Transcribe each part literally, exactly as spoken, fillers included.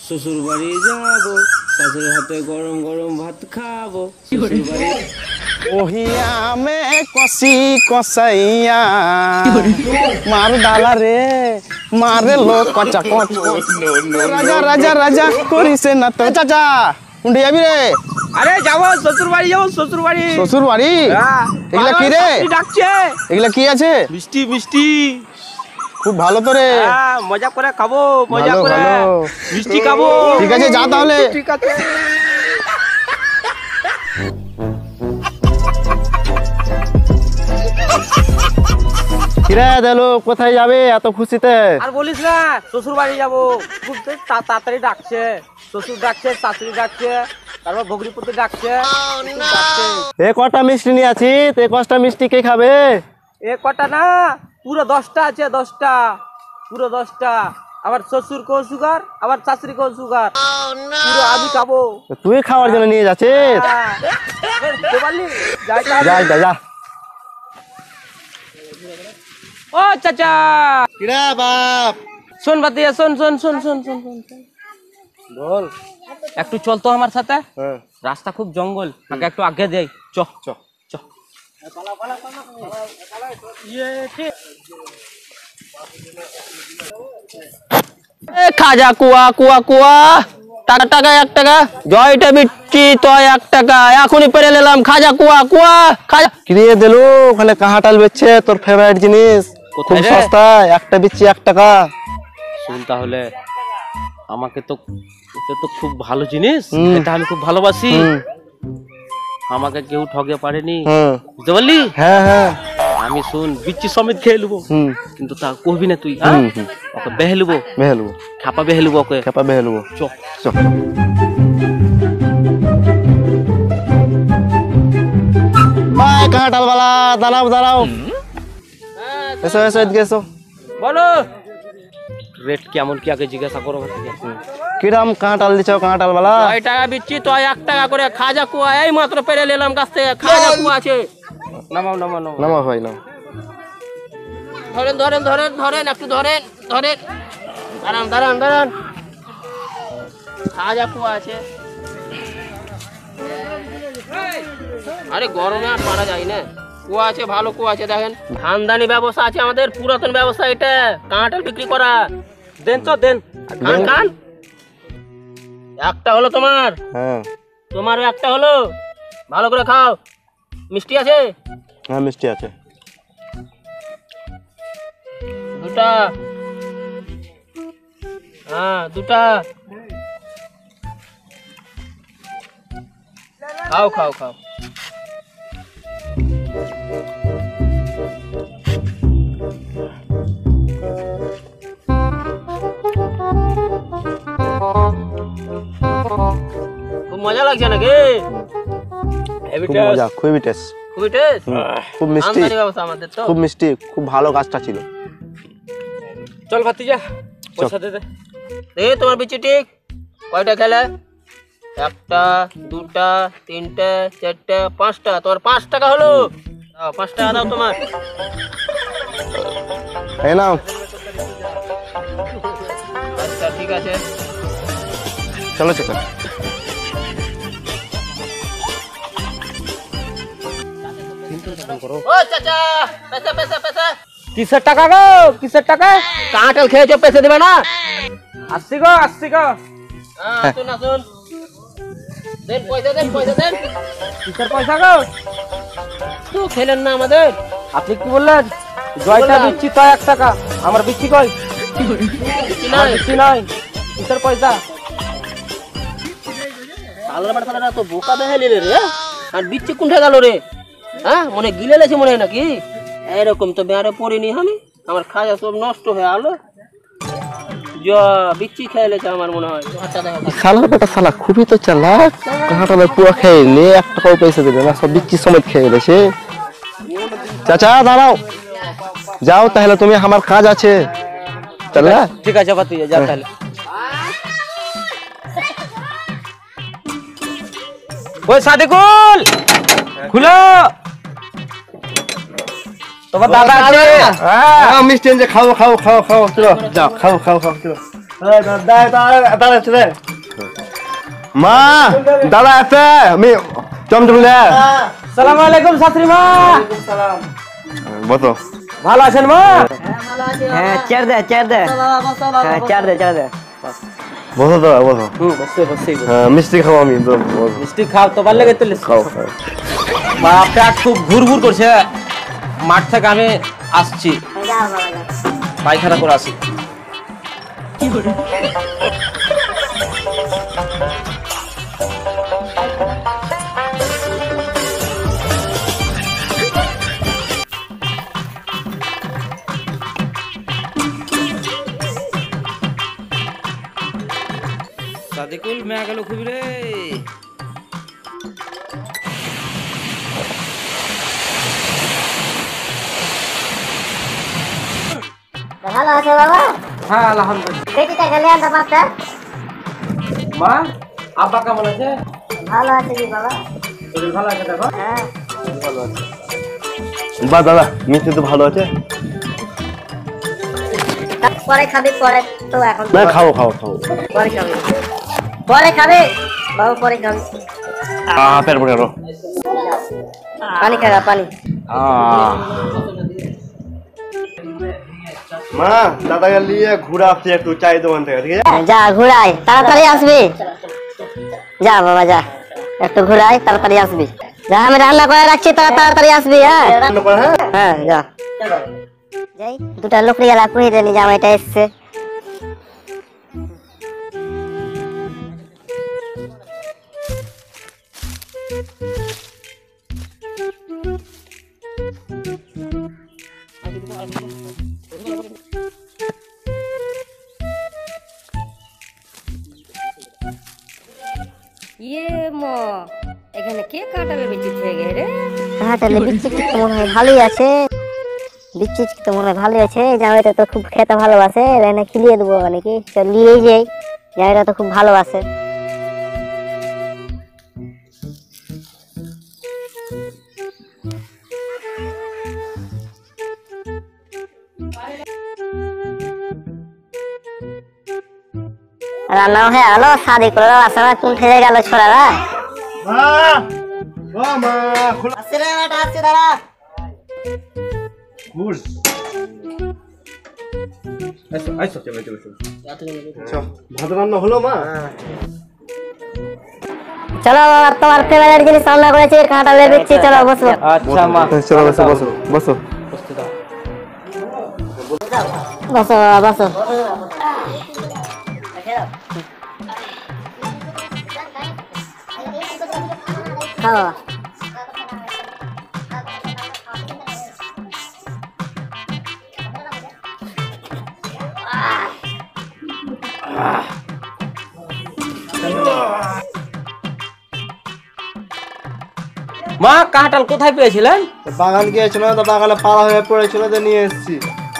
শ্বশুর বাড়ি যাবো, শাশুড়ির হাতে গরম গরম ভাত খাবো। শ্বশুর বাড়ি ওহিয়া মে কষি কষাইয়া মার ডালা রে মারে লো কচা কচ রাজা রাজা রাজা করিছে না তো চাচা কোনটি যাবি রে? আরে যাবো শ্বশুর বাড়ি, যাবো শ্বশুর বাড়ি। শ্বশুর বাড়ি? এগুলা কি রে? ডাকছে। এগুলা কি আছে? মিষ্টি মিষ্টি। খুব ভালো তো রে, মজা করে খাবো, মজা করে মিষ্টি খাবো। ঠিক আছে যা তাহলে। ঠিক আছে। কিরে দেলো কোথায় যাবে এত খুশিতে? আর বলিস না, শ্বশুর বাড়ি যাবো। খুব তাড়াতাড়ি ডাকছে, শ্বশুর ডাকছে, শাশুড়ি ডাকছে, তারপর ভগ্নিপতি ডাকছে। এ কটা মিষ্টি নিয়ে আছি, এ কটা মিষ্টি কে খাবে? এ কটা না, পুরো দশটা আছে, দশটা, পুরো দশটা। আবার শ্বশুর কেউ সুগার, আবার শাশুড়ি কেউ সুগার, পুরো আমি খাবো। তুই খাওয়ার জন্য নিয়ে যাচ্ছিস? যা যা যা। ও চাচা, কিরা বাপ? শোন বাতিয়া, শোন শোন শোন শোন শোন শোন বল। একটু চল তো আমার সাথে। হ্যাঁ। রাস্তা খুব জঙ্গল, আগে একটু আগে যাই। চ চ চ। খাজা কুয়া কুয়া কুয়া, টাকা টাকা এক টাকা, জয়টা বিচ্ছি তয় এক টাকা, এখনই পেরে নিলাম খাজা কুয়া কুয়া। খাজা কিরে দেলো ওখানে কাঁঠাল বেচছে, তোর ফেভারিট জিনিস, খুব সস্তা, একটা বিচ্ছি এক টাকা। শুন তাহলে, আমাকে তো এটা তো খুব ভালো জিনিস, এটা আমি খুব ভালোবাসি। আমাকে কেউ ঠগে পারেনি, বুঝতে পারলি? হ্যাঁ হ্যাঁ। আমি শুন বিচ্ছি সমেত খেয়ে নেবো, কিন্তু তা কহবি না তুই। ওকে বেহে নেবো, বেহে নেবো, খাপা বেহে নেবো, ওকে খাপা বেহে নেবো। চ চ। কাঁঠাল বালা দাঁড়াও দাঁড়াও, এসো এসো এদিকে এসো। বলো রেট কেমন কি আগে জিজ্ঞাসা করো। কিরাম কাঁঠাল দিচ্ছ কাঁঠাল বালা? ছয় টাকা বিচ্ছি তো এক টাকা করে। খাজা কুয়া এই মাত্র পেরে নিলাম গাছ থেকে, খাজা কুয়া আছে। নামাও নামাও নামাও নামাও ভাই নাও। ধরেন ধরেন ধরেন ধরেন, একটু ধরেন ধরেন, দাঁড়ান দাঁড়ান দাঁড়ান, খাজা কুয়া আছে। আরে গরমে আর পারা যায় না, কুয়া আছে, ভালো কুয়া আছে। দেখেন খানদানি ব্যবস্থা আছে আমাদের, পুরাতন ব্যবস্থা এটা, কাঁঠাল বিক্রি করা। দেন তো দেন, খান খান। একটা হলো তোমার, হ্যাঁ তোমারও একটা হলো, ভালো করে খাও। মিষ্টি আছে? হ্যাঁ মিষ্টি আছে। দুটা, হ্যাঁ দুটা। খাও খাও খাও। খুব মজা লাগছে নাকি? খুব মজা, খুবই টেস্ট, খুবই টেস্ট, খুব মিষ্টি। আমদানি ব্যবস্থা আমাদের তো, খুব মিষ্টি, খুব ভালো গাছটা ছিল। চল ভাতিজা পয়সা দে দে। এই তোমার বিচি ঠিক কয়টা খেলে? একটা, দুটা, তিনটা, চারটা, পাঁচটা। তোমার পাঁচ টাকা হলো, দাও পাঁচ টাকা দাও তোমার। এই নাও। আচ্ছা ঠিক আছে, চলো চলো। ও চাচা পয়সা পয়সা পয়সা। কিসের টাকা গো, কিসের টাকা? কাঁঠাল খেয়েছো, পয়সা দিবে না? আসছি গো আসছি গো। হ্যাঁ শুন শুন, দেন পয়সা দেন, পয়সা দেন। কিসের পয়সা গো? তো খেলেন না আমাদের? আপনি কি বললেন? জয়টা দিচ্ছি তো এক টাকা, আমার বিচ্ছি কই? বিচ্ছি নাই, বিচ্ছি নাই। কিসের পয়সা? আলাদা বাড়া সালাটা তো বোকা দেখাইলে রে। আর বিচ্ছি কোনটা গেল রে? হ্যাঁ মনে গিলে লেছে মনে হয় নাকি? এরকম তো বেড়ে পড়িনি আমি, আমার খাজা সব নষ্ট হয়ে আলো। বিচ্ছি খেয়ে লেছে আমার মনে হয়। শালার বেটা শালা খুবই তো চালাক, কাঁঠালের পুয়া খেয়ে নে, এক টাকাও পয়সা দেবে না, সব বিচ্ছি সমেত খেয়ে গেছে। চাচা দাঁড়াও, যাও তাহলে তুমি, আমার কাজ আছে। চল ঠিক আছে বাতি যা তাহলে। ওই সাদিকুল খুলো, তোমার দাদা আছে। হ্যাঁ মিষ্টি এনে খাও খাও খাও খাও, চলো যাও খাও খাও খাও চলো। মা দাদা আছে আমি চমচম লে সালাম আলাইকুম শাশুড়ি মা। বসো। ভালো আছেন মা? হ্যাঁ চেয়ার দে চেয়ার দে হ্যাঁ চেয়ার দে চেয়ার দে বসো দাদা বসো। হুম বসে বসে হ্যাঁ মিষ্টি খাও আমি তো মিষ্টি খাও তো ভালো লাগে তো খাও খাও। মা পেট খুব ঘুর ঘুর করছে, মাঠ থেকে আমি আসছি, পায়খানা করে আসি। সাদিকুল মেয়া গেল খুবই রে। ভালো আছে বাবা? হ্যাঁ আলহামদুলিল্লাহ। বেটিটা গেলে আনতে পারতে? মা আব্বা কেমন আছে? ভালো আছে কি বাবা? শরীর ভালো আছে দেখো? হ্যাঁ ভালো আছে। বা দাদা মিষ্টি তো ভালো আছে। পরে খাবি পরে তো এখন না খাও খাও খাও। পরে খাবি পরে খাবি বাবা পরে খাবি। আহ পেট ভরে রো। পানি খাগা পানি। আহ মা দাদা কে লিয়ে ঘুরা আসছে একটু চাই দোকান থেকে ঠিক আছে? যা ঘুরাই তাড়াতাড়ি আসবি। যা বাবা যা একটু ঘুরাই তাড়াতাড়ি আসবি। যা আমি রান্না করে রাখছি তারা তাড়াতাড়ি আসবি। হ্যাঁ হ্যাঁ যা যাই দুটা লোকরি গেলা কুড়ি রে নিয়ে জামাইটা এসছে। ইয়ে মা এখানে কে কাটালে বিচিত হয়ে গেছে রে? কাঁঠালে বিচ্ছি তো মনে হয় ভালোই আছে। বিচ্ছি তো মনে হয় ভালোই আছে। জামাইটা তো খুব খেতে ভালোবাসে, লাইনে খিলিয়ে দেবো নাকি? চল নিয়েই যাই, জামাইটা তো খুব ভালোবাসে। রান্না হয়ে গেল, শাদি করে আসা কোন ঠেলে গেল ছোড়ারা। মা ও মা খোলা আসছে রে বেটা আসছে দাঁড়া। খুল আইসো আইসো চলো চলো চলো। আচ্ছা ভাত রান্না হলো মা? চলো বাবা তোমার ফেভারিট জিনিস রান্না করেছি কাঁঠালে বিচ্ছি। চলো বসো। আচ্ছা মা চলো বসো বসো বসো। বসো বাবা বসো। খাও মা কাঁঠাল কোথায় পেয়েছিলেন? বাগান গিয়েছিল তো বাগানে পাড়া হয়ে পড়েছিল তো নিয়ে এসেছি।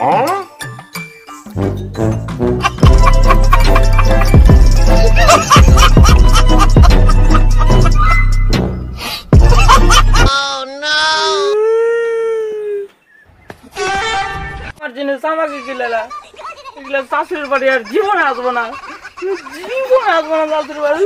আমার জিনিস আমাকে গিলেলা, এগুলো শাশুড়ির বাড়ি আর জীবনে আসবো না, জীবনে আসবো না শাশুড়ির বাড়ি।